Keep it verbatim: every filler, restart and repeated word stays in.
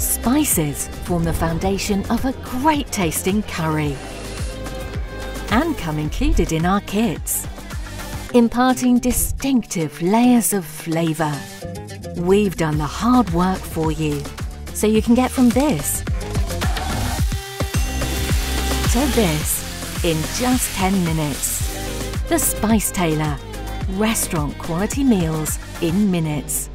Spices form the foundation of a great tasting curry and come included in our kits, imparting distinctive layers of flavour. We've done the hard work for you, so you can get from this to this in just ten minutes. The Spice Tailor, restaurant quality meals in minutes.